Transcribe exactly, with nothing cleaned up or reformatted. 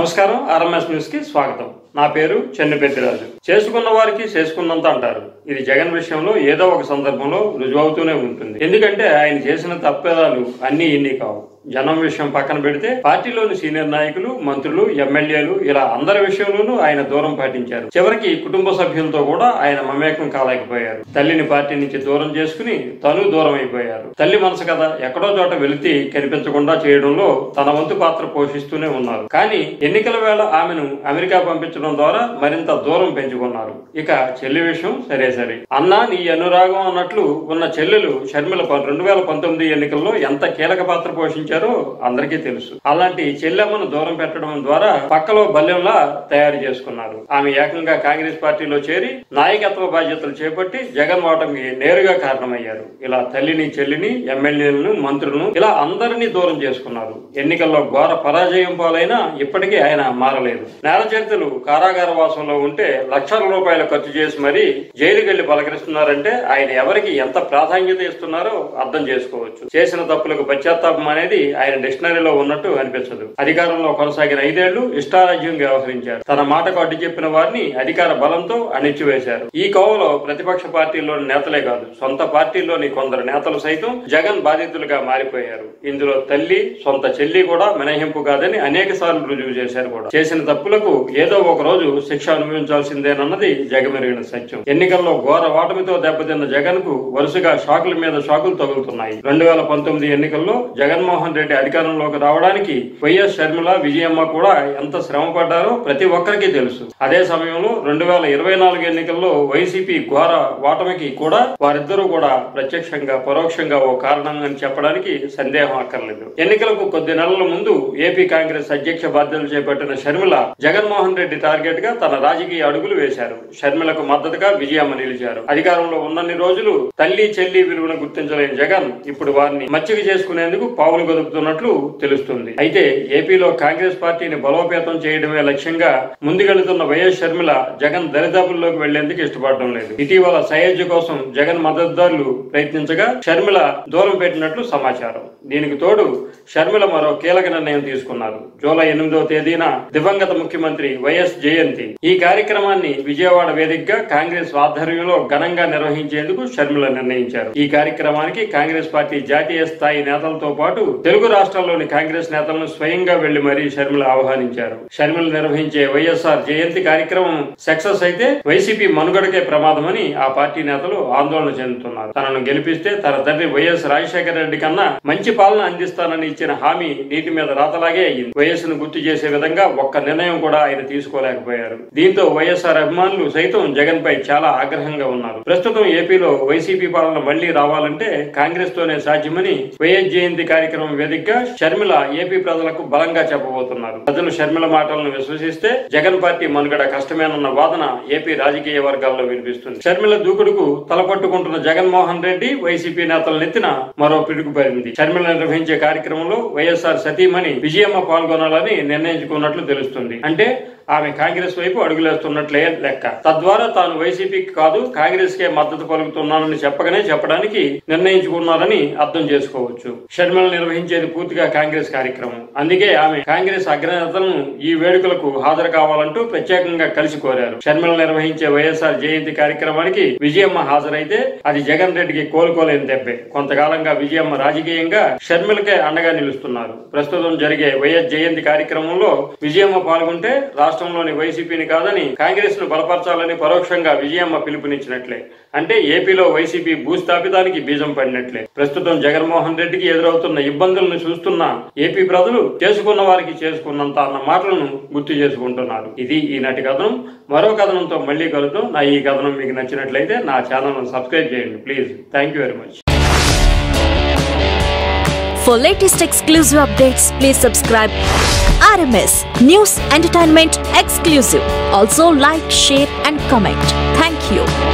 నమస్కారం RMS news కి స్వాగతం. నా పేరు చెన్నుపెద్దిరాజు. చేసుకున్న వారికి చేసుకున్నంత అంటారు. ఇది జగన్ విషయంలో ఏదో ఒక సందర్భంలో రుజువవుతూనే ఉంటుంది. ఎందుకంటే ఆయన చేసిన తప్పిదాలు అన్ని ఇన్ని కావు. జనం విషయం పక్కన పెడితే పార్టీలోని సీనియర్ నాయకులు, మంత్రులు, ఎమ్మెల్యేలు ఇలా అందరి విషయంలోనూ ఆయన దూరం పాటించారు. చివరికి కుటుంబ సభ్యులతో కూడా ఆయన మమేకం కాలేకపోయారు. తల్లిని పార్టీ నుంచి దూరం చేసుకుని తను దూరం అయిపోయారు. తల్లి మనసు కదా, ఎక్కడో చోట వెళితే కనిపించకుండా చేయడంలో తన వంతు పాత్ర పోషిస్తూనే ఉన్నారు. కానీ ఎన్నికల వేళ ఆమెను అమెరికా పంపించడం ద్వారా మరింత దూరం పెంచుకున్నారు. ఇక చెల్లి విషయం సరే సరే అన్నా నీ అనురాగం అన్నట్లు ఉన్న చెల్లెలు షర్మిల రెండు వేల పంతొమ్మిది ఎన్నికల్లో ఎంత కీలక పాత్ర పోషించారు అందరికీ తెలుసు. అలాంటి చెల్లెమ్మను దూరం పెట్టడం ద్వారా పక్కలో బల్లెంలా తయారు చేసుకున్నారు. ఆమె ఏకంగా కాంగ్రెస్ పార్టీలో చేరి నాయకత్వ బాధ్యతలు చేపట్టి జగన్ ఓటమికి నేరుగా కారణమయ్యారు. ఇలా తల్లిని, చెల్లిని, ఎమ్మెల్యేలను, మంత్రులను ఇలా అందరినీ దూరం చేసుకున్నారు. ఎన్నికల్లో ఘోర పరాజయం పాలైనా ఇప్పటికీ ఆయన మారలేదు. నేర చరిత్రలు కారాగార వాసంలో ఉంటే లక్షల రూపాయలు ఖర్చు చేసి మరీ జైలుకి వెళ్లి పలకరిస్తున్నారంటే ఆయన ఎవరికి ఎంత ప్రాధాన్యత ఇస్తున్నారో అర్థం చేసుకోవచ్చు. చేసిన తప్పులకు పశ్చాత్తాపం అనేది ఆయన డిక్షనరీలో ఉన్నట్టు అనిపించదు. అధికారంలో కొనసాగిన ఐదేళ్లు ఇష్టారాజ్యం వ్యవహరించారు. తన మాటకు అడ్డు చెప్పిన వారిని అధికార బలంతో అణిచివేశారు. ఈ కోవలో ప్రతిపక్ష పార్టీల్లోని నేతలే కాదు, సొంత పార్టీల్లోని కొందరు నేతలు సైతం జగన్ బాధితులుగా మారిపోయారు. ఇందులో తల్లి, సొంత చెల్లి కూడా మినహింపు కాదని అనేక సార్లు రుజువు చేశారు. కూడా చేసిన తప్పులకు ఏదో ఒక రోజు శిక్ష అనుభవించాల్సిందేనన్నది జగమెరిగిన సత్యం. ఎన్నికల్లో ఘోర ఓటమితో దెబ్బతిన్న జగన్ కు వరుసగా షాకుల మీద షాకులు తగులుతున్నాయి. రెండు వేల పంతొమ్మిది ఎన్నికల్లో జగన్మోహన్ రెడ్డి అధికారంలోకి రావడానికి వైఎస్ షర్మిల, విజయమ్మ కూడా ఎంత శ్రమ పడ్డారో ప్రతి ఒక్కరికి తెలుసు. అదే సమయంలో రెండు వేల ఇరవై నాలుగు ఎన్నికల్లో వైసీపీ ఘోర ఓటమికి కూడా వారిద్దరూ కూడా ప్రత్యక్షంగా పరోక్షంగా ఓ కారణం అని చెప్పడానికి సందేహం అక్కర్లేదు. ఎన్నికలకు కొద్ది నెలల ముందు ఏపీ కాంగ్రెస్ అధ్యక్ష బాధ్యతలు చేపట్టిన షర్మిల జగన్మోహన్ రెడ్డి టార్గెట్ గా తన రాజకీయ అడుగులు వేశారు. షర్మిలకు మద్దతుగా విజయమ్మ నిలిచారు. అధికారంలో ఉన్నన్ని రోజులు తల్లి, చెల్లి విలువను గుర్తించలేని జగన్ ఇప్పుడు వారిని మచ్చిక చేసుకునేందుకు పావులు గదుపుతున్నట్లు తెలుస్తుంది. అయితే ఏపీలో కాంగ్రెస్ పార్టీని బలోపేతం చేయడమే లక్ష్యంగా ముందుకెళ్తున్న వైఎస్ షర్మిల జగన్ దరిదాపుల్లోకి వెళ్లేందుకు ఇష్టపడడం లేదు. ఇటీవల సయోధ్య కోసం జగన్ మద్దతుదారులు ప్రయత్నించగా షర్మిల దూరం పెట్టినట్లు సమాచారం. దీనికి తోడు షర్మిల మరో కీలక నిర్ణయం తీసుకున్నారు. జూలై ఎనిమిదవ తేదీన దివంగత ముఖ్యమంత్రి వైఎస్ జయంతి. ఈ కార్యక్రమాన్ని విజయవాడ వేదికగా కాంగ్రెస్ ఆధ్వర్యంలో ఘనంగా నిర్వహించేందుకు షర్మిల నిర్ణయించారు. ఈ కార్యక్రమానికి కాంగ్రెస్ పార్టీ జాతీయ స్థాయి నేతలతో పాటు తెలుగు రాష్ట్రాల్లోని కాంగ్రెస్ నేతలను స్వయంగా వెళ్లి మరీ షర్మిల ఆహ్వానించారు. షర్మిల నిర్వహించే వైఎస్ఆర్ జయంతి కార్యక్రమం సక్సెస్ అయితే వైసీపీ మనుగడకే ప్రమాదమని ఆ పార్టీ నేతలు ఆందోళన చెందుతున్నారు. తనను గెలిపిస్తే తన తండ్రి వైఎస్ రాజశేఖర రెడ్డి కన్నా మంచి పాలన అందిస్తానని ఇచ్చిన హామీ నీటి మీద రాతలాగే అయ్యింది. వైఎస్ ను గుర్తు చేసే విధంగా ఒక్క నిర్ణయం కూడా ఆయన తీసుకోలేకపోయారు. దీంతో వైఎస్ఆర్ అభిమానులు సైతం జగన్ పై చాలా ఆగ్రహంగా ఉన్నారు. ప్రస్తుతం ఏపీలో వైసీపీ పాలన మళ్లీ రావాలంటే కాంగ్రెస్ తోనే సాధ్యమని వైఎస్ జయంతి కార్యక్రమం వేదికగా షర్మిల ఏపీ ప్రజలకు బలంగా చెప్పబోతున్నారు. ప్రజలు షర్మిల మాటలను విశ్వసిస్తే జగన్ పార్టీ మనుగడ కష్టమేనన్న వాదన ఏపీ రాజకీయ వర్గాల్లో వినిపిస్తుంది. షర్మిల దూకుడుకు తలపట్టుకుంటున్న జగన్మోహన్ రెడ్డి వైసీపీ నేతల నెత్తిన మరో పిడుగు పడింది. షర్మిల నిర్వహించే కార్యక్రమంలో వైఎస్ఆర్ సతీమణి విజయమ్మ పాల్గొనాలని నిర్ణయించుకున్నట్లు తెలుస్తుంది. అంటే ఆమె కాంగ్రెస్ వైపు అడుగులేస్తున్నట్లే లెక్క. తద్వారా తాను వైసీపీకి కాదు కాంగ్రెస్ కే మద్దతు పలుకుతున్నానని చెప్పగానే చెప్పడానికి నిర్ణయించుకున్నారని అర్థం చేసుకోవచ్చు. షర్మిల నిర్వహించేది పూర్తిగా కాంగ్రెస్ కార్యక్రమం. అందుకే ఆమె కాంగ్రెస్ అగ్రనేతలను ఈ వేడుకలకు హాజరు కావాలంటూ ప్రత్యేకంగా కలిసి కోరారు. షర్మిల నిర్వహించే వైఎస్ఆర్ జయంతి కార్యక్రమానికి విజయమ్మ హాజరైతే అది జగన్ రెడ్డికి కోలుకోలేని దెబ్బే. కొంతకాలంగా విజయమ్మ రాజకీయంగా షర్మిలకే అండగా నిలుస్తున్నారు. ప్రస్తుతం జరిగే వైఎస్ జయంతి కార్యక్రమంలో విజయమ్మ పాల్గొంటే రాష్ట్రంలోని వైసీపీని కాదని కాంగ్రెస్ ను బలపరచాలని పరోక్షంగా విజయమ్మ పిలుపునిచ్చినట్లే. అంటే ఏపీలో వైసీపీ భూస్థాపితానికి బీజం పడినట్లే. ప్రస్తుతం జగన్మోహన్ రెడ్డికి ఎదురవుతున్న ఇబ్బందులను చూస్తున్న ఏపీ ప్రజలు చేసుకున్న వారికి చేసుకున్నంత అన్న మాటలను గుర్తు చేసుకుంటున్నారు. ఇది ఈనాటి కథనం. మరో కథనంతో మళ్లీ కలుద్దాం. నా ఈ కథనం మీకు నచ్చినట్లయితే నా ఛానల్ ను సబ్స్క్రైబ్ చేయండి please. Thank you very much. For latest exclusive updates, please subscribe R M S News Entertainment Exclusive. Also like, share and comment. Thank you.